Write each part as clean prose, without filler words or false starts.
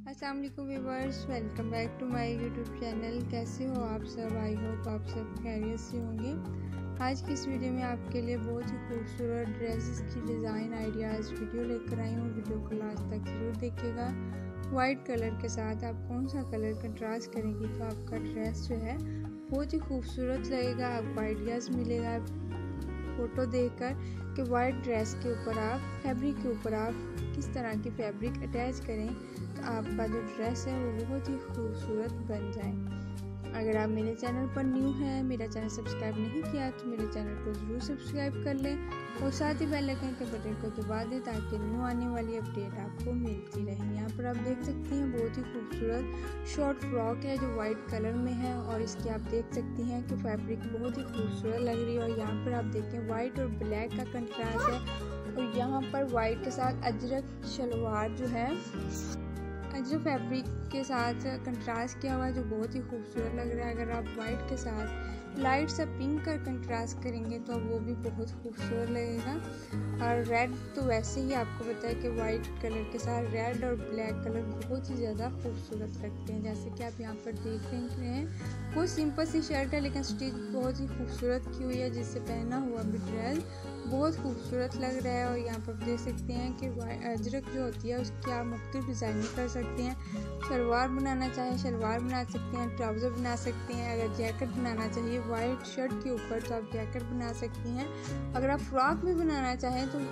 अस्सलाम वालेकुम viewers, welcome back to my YouTube channel. कैसे हो आप सब? आई होप आप सब खैरियत से होंगे। आज की इस वीडियो में आपके लिए बहुत ही खूबसूरत ड्रेसेस की डिज़ाइन आइडियाज़ वीडियो लेकर आई हूँ। वीडियो को लास्ट तक ज़रूर देखिएगा। वाइट कलर के साथ आप कौन सा कलर कंट्रास्ट करेंगी तो आपका ड्रेस जो है बहुत ही खूबसूरत लगेगा। आपको आइडियाज़ मिलेगा फ़ोटो देखकर कि वाइट ड्रेस के ऊपर आप फैब्रिक के ऊपर आप किस तरह की फैब्रिक अटैच करें तो आपका जो ड्रेस है वो बहुत ही खूबसूरत बन जाए। अगर आप मेरे चैनल पर न्यू हैं, मेरा चैनल सब्सक्राइब नहीं किया तो मेरे चैनल को ज़रूर सब्सक्राइब कर लें और साथ ही बेल आइकन के बटन को दबा दें ताकि न्यू आने वाली अपडेट आपको मिलती रहे। यहाँ पर आप देख सकती हैं बहुत ही खूबसूरत शॉर्ट फ्रॉक है जो वाइट कलर में है और इसकी आप देख सकती हैं कि फैब्रिक बहुत ही खूबसूरत लग रही है। और यहाँ पर आप देखें वाइट और ब्लैक का कंट्रास्ट है और यहाँ पर वाइट के साथ अजरक शलवार जो है अजरक फैब्रिक के साथ कंट्रास्ट किया हुआ है जो बहुत ही खूबसूरत लग रहा है। अगर आप वाइट के साथ लाइट सा पिंक का कंट्रास्ट करेंगे तो वो भी बहुत खूबसूरत लगेगा। और रेड तो वैसे ही आपको पता है कि वाइट कलर के साथ रेड और ब्लैक कलर बहुत ही ज़्यादा खूबसूरत लगते हैं। जैसे कि आप यहाँ पर देख रहे हैं बहुत सिंपल सी शर्ट है लेकिन स्टिच बहुत ही खूबसूरत की हुई है जिससे पहना हुआ भी ड्रेस बहुत खूबसूरत लग रहा है। और यहाँ पर देख सकते हैं कि अजरक जो होती है उसकी आप मुख्तलिफ डिज़ाइनिंग कर सकते हैं। शलवार बनाना चाहें शलवार बना सकते हैं, ट्राउज़र बना सकते हैं। अगर जैकेट बनाना चाहिए वाइट शर्ट के ऊपर तो आप जैकेट बना सकती हैं। अगर आप फ्रॉक भी बनाना चाहें तो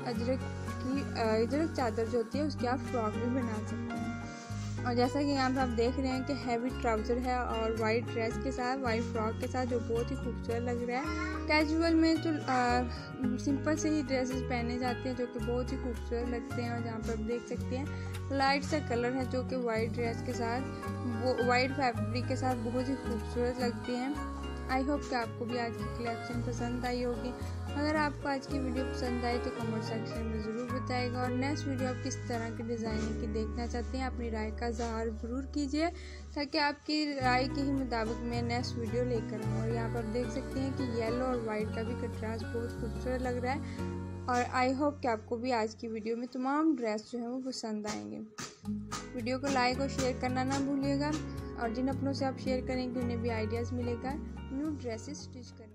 अजरक चादर जो होती है उसकी आप फ्रॉक भी बना सकते हैं। और जैसा कि यहाँ पर आप देख रहे हैं कि हैवी ट्राउज़र है और वाइट ड्रेस के साथ वाइट फ्रॉक के साथ जो बहुत ही खूबसूरत लग रहा है। कैजुअल में तो सिंपल से ही ड्रेसेस पहने जाते हैं जो कि बहुत ही खूबसूरत लगते हैं। और जहाँ पर आप देख सकते हैं लाइट सा कलर है जो कि वाइट ड्रेस के साथ वो वाइट फैब्रिक के साथ बहुत ही खूबसूरत लगती हैं। आई होप कि आपको भी आज की कलेक्शन पसंद आई होगी। अगर आपको आज की वीडियो पसंद आई तो कमेंट सेक्शन में ज़रूर बताइएगा। और नेक्स्ट वीडियो आप किस तरह की डिज़ाइनिंग की देखना चाहते हैं अपनी राय का इज़हार ज़रूर कीजिए ताकि आपकी राय के ही मुताबिक मैं नेक्स्ट वीडियो लेकर आऊँ। और यहाँ पर देख सकते हैं कि येलो और वाइट का भी कंट्रास्ट बहुत खूबसूरत लग रहा है। और आई होप कि आपको भी आज की वीडियो में तमाम ड्रेस जो हैं वो पसंद आएंगे। वीडियो को लाइक और शेयर करना ना भूलिएगा और जिन अपनों से आप शेयर करेंगे उन्हें भी आइडियाज़ मिलेगा न्यू ड्रेसेस स्टिच करने।